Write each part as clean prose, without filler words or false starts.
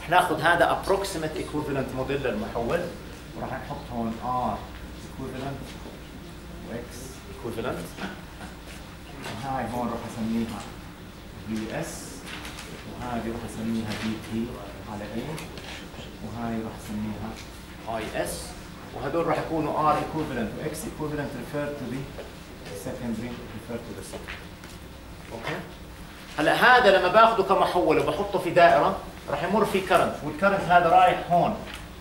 رح ناخذ هذا approximate equivalent موديل للمحول، وراح نحط هون R equivalent و X equivalent، وهاي هون راح اسميها VS، وهذه راح اسميها VP على A، وهاي راح اسميها IS، وهدول راح يكونوا R equivalent و X equivalent refer to the secondary refer to the secondary. اوكي؟ هلا هذا لما باخذه كمحول وبحطه في دائره راح يمر في كرنت، والكرنت هذا رايح هون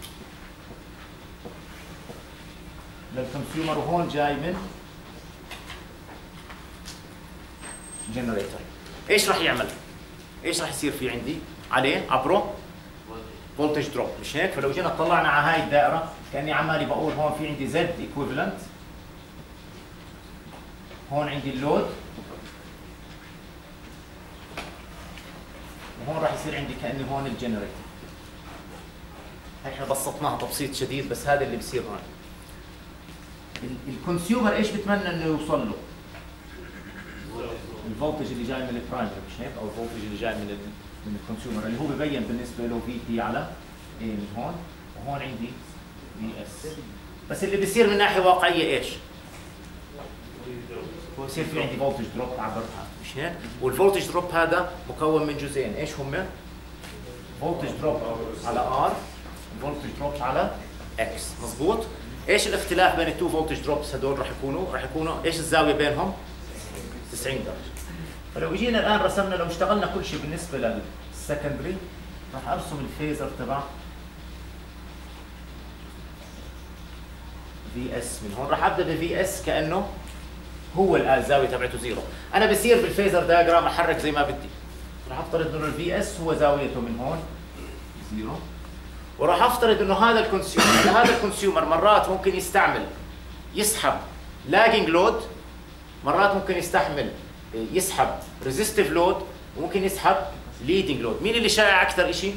للكونسيومر، وهون جاي من جنريتور. ايش راح يعمل؟ ايش راح يصير في عندي؟ عليه عبره فولتج دروب، مش هيك؟ فلو جينا طلعنا على هاي الدائره كاني عمالي بقول هون في عندي زد ايكويفالنت، هون عندي اللود، وهون راح يصير عندي كاني هون الجنريتور. هي احنا بسطناها تبسيط شديد، بس هذا اللي بصير هون. الكونسيومر ايش بتمنى انه يوصل له؟ الفولتج اللي جاي من البرايمري، مش هيك؟ او الفولتج اللي جاي من الكونسيومر اللي هو ببين بالنسبه له في بي على اي من هون، وهون عندي في اس. بس اللي بيصير من ناحيه واقعيه ايش؟ بصير في عندي فولتج دروب عبرها، مش هيك؟ والفولتج دروب هذا مكون من جزئين، ايش هم؟ فولتج دروب على ار، وفولتج دروب على اكس، مضبوط؟ ايش الاختلاف بين التو فولتج دروبس هدول؟ راح يكونوا ايش الزاويه بينهم؟ 90 درجه. فلو اجينا الان رسمنا، لو اشتغلنا كل شيء بالنسبه للسكندري، راح ارسم الفيزر تبع في اس من هون، راح ابدا بفي اس كانه هو الزاويه تبعته زيرو. انا بصير بالفيزر دايجرام احرك زي ما بدي، راح افترض انه الفي اس هو زاويته من هون زيرو، وراح افترض انه هذا الكونسيومر مرات ممكن يسحب لاجينج لود، مرات ممكن يسحب ريزيستيف لود، وممكن يسحب ليدنج لود. مين اللي شائع اكثر شيء؟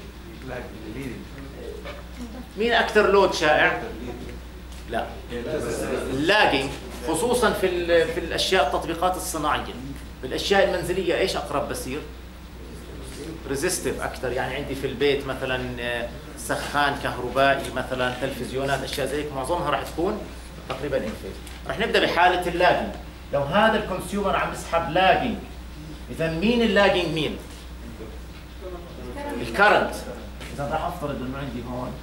مين اكثر لود شائع؟ لا، اللاجينج، خصوصا في الاشياء التطبيقات الصناعيه. بالاشياء المنزليه ايش اقرب بصير؟ ريزيستيف اكثر. يعني عندي في البيت مثلا سخان كهربائي، مثلا تلفزيونات، اشياء زي هيك معظمها راح تكون تقريبا انفيز. راح نبدا بحاله اللاجينج. لو هذا الكونسيومر عم يسحب لاجينج، اذا مين اللاجينج؟ مين؟ الكرنت. اذا راح افترض انه عندي هون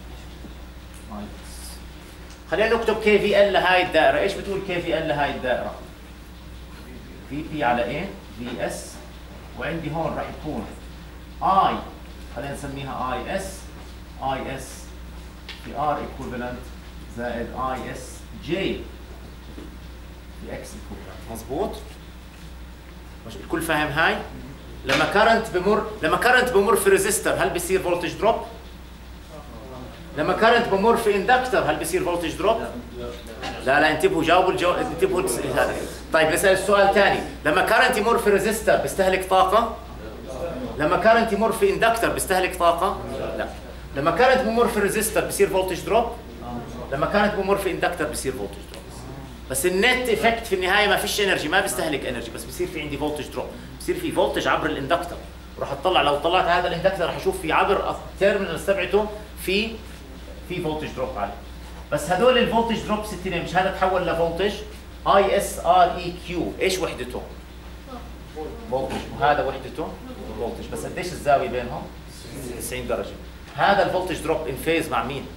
خلينا نكتب كي في ال لهاي الدائره. ايش بتقول كي في ال لهاي الدائره؟ في بي على ايه؟ في اس، وعندي هون راح يكون اي، خلينا نسميها اي اس في ار ايكوفالنت زائد اي اس جي في اكس ايكوفالنت. مضبوط؟ مش الكل فاهم هاي؟ لما كرنت بمر في ريزيستر هل بيصير فولتج دروب؟ لما كرنت بمر في اندكتر هل بيصير فولتج دروب؟ لا انتبهوا، جاوبوا انتبهوا هذا. طيب نسال السؤال ثاني، لما كرنت يمر في ريزيستر بيستهلك طاقه؟ لما كرنت يمر في اندكتر بيستهلك طاقه؟ لا. لما كرنت بمر في ريزيستر بيصير فولتج دروب؟ لما كرنت بمر في اندكتر بيصير فولتج دروب. بس النت افكت في النهايه ما فيش انرجي، ما بيستهلك انرجي، بس بيصير في عندي فولتج دروب، بيصير في فولتج عبر الاندكتر. وراح اطلع، لو طلعت هذا الاندكتر راح اشوف في عبر التيرمينال تبعته في فولتج دروب عالي. بس هذول الفولتج دروبس التنين، مش هذا تحول لفولتج اي اس ار اي كيو، ايش وحدته؟ فولتج. وهذا وحدته فولتج، بس قديش الزاويه بينهم؟ 90 درجه. هذا الفولتج دروب ان فيز مع مين؟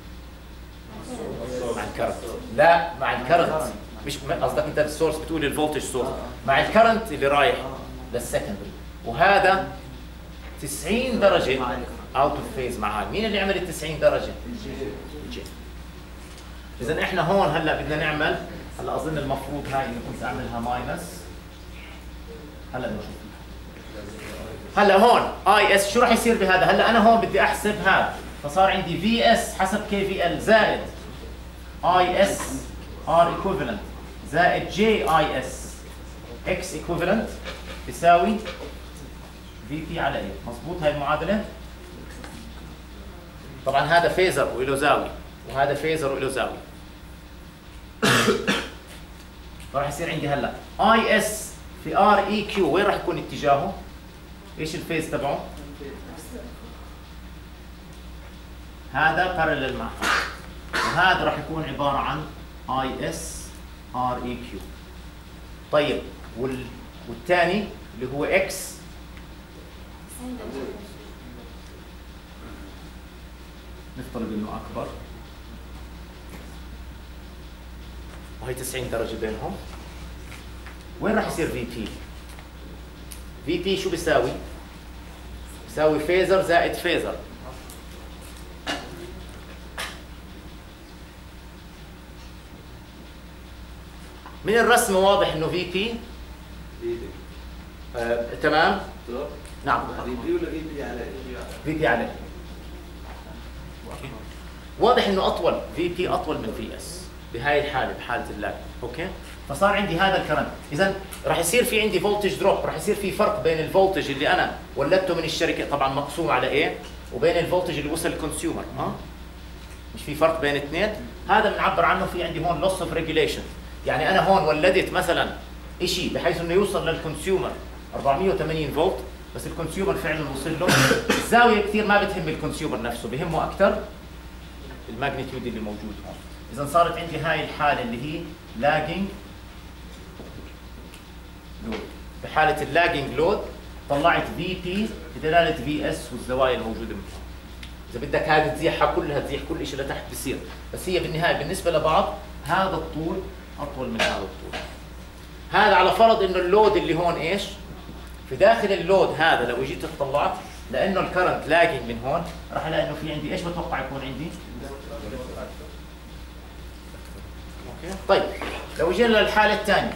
مع الكرنت. لا، مع الكرنت، مش قصدك انت السورس، بتقول الفولتج سورس، مع الكرنت اللي رايح للسكندري. وهذا 90 درجه اوت اوف فيز مع هاي. مين اللي عمل ال 90 درجه؟ الجي. اذا احنا هون هلا بدنا نعمل، هلا اظن المفروض هاي اني كنت اعملها ماينس، هلا نشوف. هلا هون اي اس شو راح يصير بهذا؟ هلا انا هون بدي احسب هذا، فصار عندي في اس حسب كي في ال زائد اي اس ار ايكوفالنت زائد جي اي اس اكس ايكوفالنت يساوي في بي على ايه. مضبوط هاي المعادله؟ طبعا هذا فيزر وله زاويه، وهذا فيزر وله زاويه. فراح يصير عندي هلا اي اس في ار اي كيو، وين راح يكون اتجاهه؟ ايش الفيز تبعه؟ هذا بارلل مع هذا، وهذا راح يكون عباره عن اي اس ار اي كيو. طيب والثاني اللي هو اكس نفترض انه اكبر، وهي 90 درجه بينهم. وين راح يصير في بي؟ في بي شو بيساوي؟ بيساوي فيزر زائد فيزر. من الرسم واضح انه في بي تمام؟ نعم في بي ولا في بي على في بي عليه. واضح انه اطول، في بي اطول من في اس بهاي الحاله، بحاله اللاج. اوكي، فصار عندي هذا الكرنت. اذا راح يصير في عندي فولتج دروب، راح يصير في فرق بين الفولتج اللي انا ولدته من الشركه طبعا مقسوم على ايه، وبين الفولتج اللي وصل الكونسيومر. مش في فرق بين اثنين؟ هذا بنعبر عنه في عندي هون لوس اوف ريجوليشن. يعني انا هون ولدت مثلا شيء بحيث انه يوصل للكونسيومر 480 فولت، بس الكونسيومر فعلا وصل له الزاويه كثير ما بتهم الكونسيومر نفسه، بهمه اكثر الماجنتيود اللي موجود هون. اذا صارت عندي هاي الحاله اللي هي لاجينج لود. بحاله اللاجينج لود طلعت في بي بدلاله في اس والزوايا الموجوده منها. اذا بدك هذه تزيحها كلها، تزيح كل شيء لتحت بصير، بس هي بالنهايه بالنسبه لبعض هذا الطول اطول من هذا الطول. هذا على فرض انه اللود اللي هون ايش؟ في داخل اللود هذا لو جيت اطلعت، لانه الكرنت لاجينج من هون، راح الاقي انه في عندي ايش بتوقع يكون عندي؟ اوكي، طيب لو جينا للحاله الثانيه،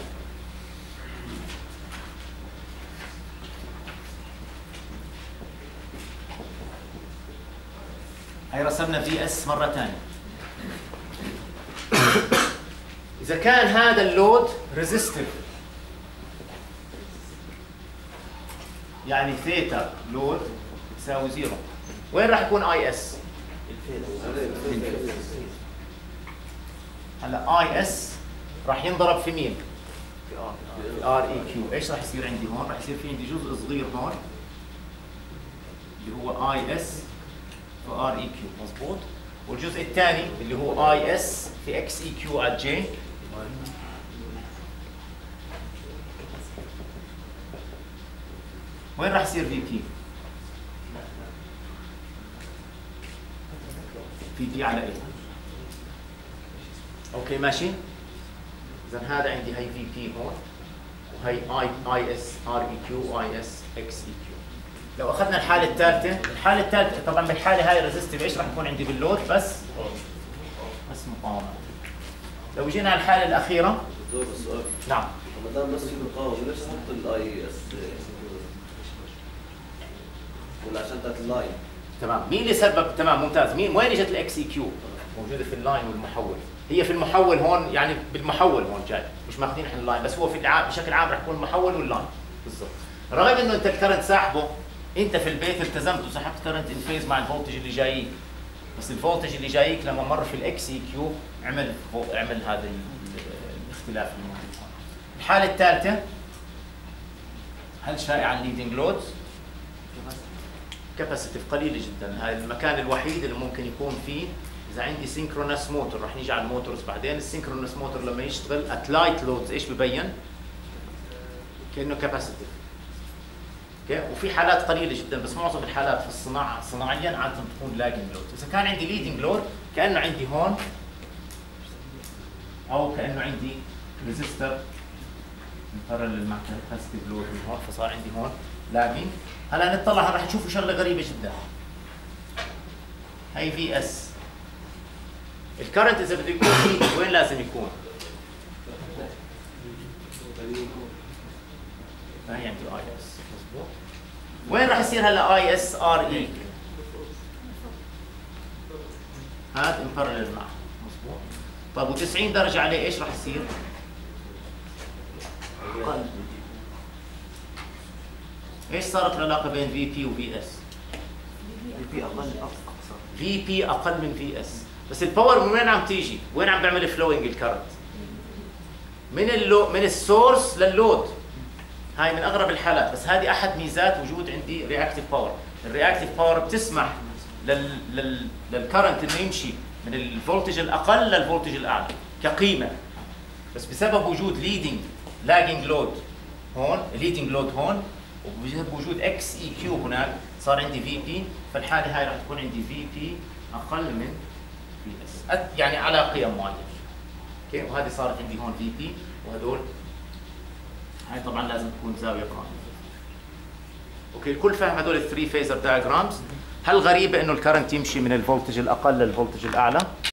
هي رسمنا في اس مره ثانيه. اذا كان هذا اللود ريزيستيف، يعني ثيتا لود يساوي زيرو، وين راح يكون اي اس؟ هلا اي اس راح ينضرب في مين؟ في ار اي كيو. ايش راح يصير عندي هون؟ راح يصير في عندي جزء صغير هون اللي هو اي اس في ار اي كيو، مضبوط؟ والجزء الثاني اللي هو اي اس في اكس اي كيو على جي. وين راح يصير في بي؟ في بي على ايه؟ اوكي ماشي؟ اذا هذا عندي هي في بي هون، وهي اي اس ار اي كيو واي اس اكس اي كيو. لو اخذنا الحاله الثالثه، طبعا بالحاله هاي ريزيستيف ايش راح يكون عندي باللود؟ بس مقاومه. لو جينا على الحاله الاخيره، دكتور السؤال، نعم، ما دام بس في مقاومه ليش حط الاي اس؟ ولا عشان بتاعت اللاين؟ تمام. مين اللي سبب؟ تمام ممتاز. مين وين اجت الاكس اي كيو؟ موجوده في اللاين والمحول. هي في المحول هون، يعني بالمحول هون جاي، مش ماخذين احنا اللاين، بس هو في بشكل عام راح يكون المحول واللاين بالضبط. رغم انه انت الكرنت ساحبه، انت في البيت التزمت وسحبت كرنت ان فيز مع الفولتج اللي جايك، بس الفولتج اللي جايك لما مر في الاكس اي كيو عمل هذا الاختلاف الموجود هون. الحاله الثالثه، هل شائعه الليدنج لودز؟ كاباسيتيف قليله جدا. هذا المكان الوحيد اللي ممكن يكون فيه اذا عندي سينكرونس موتور. رح نيجي على الموتورز بعدين. السينكرونس موتور لما يشتغل ات لايت لودز ايش ببين؟ كانه كاباسيتيف. اوكي، وفي حالات قليله جدا، بس معظم الحالات في الصناعه صناعيا عاده تكون لاجنج لود. اذا كان عندي ليدنج لود كانه عندي هون، او كانه عندي ريزيستر مقارن مع كاباسيتيف لود من هون، فصار عندي هون لاجنج. هلا نطلع، راح تشوفوا شغله غريبه جدا. هي في اس. الكرنت اذا بده يكون فيه وين لازم يكون؟ هي عندي اي اس، مضبوط. وين راح يصير هلا اي اس ار اي؟ هذا امبارلل معه، مضبوط. طيب و90 درجه عليه ايش راح يصير؟ اقل. ايش صارت العلاقه بين في بي وفي اس؟ في بي اقل اقصى. في بي اقل من في اس، بس الباور من وين عم تيجي؟ وين عم بيعمل فلوينج الكرنت؟ من السورس لللود. هاي من اغرب الحالات، بس هذه احد ميزات وجود عندي رياكتيف باور. الرياكتيف باور بتسمح للكرنت انه يمشي من الفولتج الاقل للفولتج الاعلى كقيمه، بس بسبب وجود لاجينج لود هون، ليدنج لود هون، وبسبب وجود اكس اي كيو هناك صار عندي في بي، فالحاله هاي راح تكون عندي في بي اقل من في اس، يعني على قيم معينه. اوكي، وهذه صارت عندي هون في بي، وهدول هاي طبعا لازم تكون زاويه قائمه. اوكي، الكل فاهم هدول الثري فيزر دايجرامز؟ هل غريبه انه الكرنت يمشي من الفولتج الاقل للفولتج الاعلى؟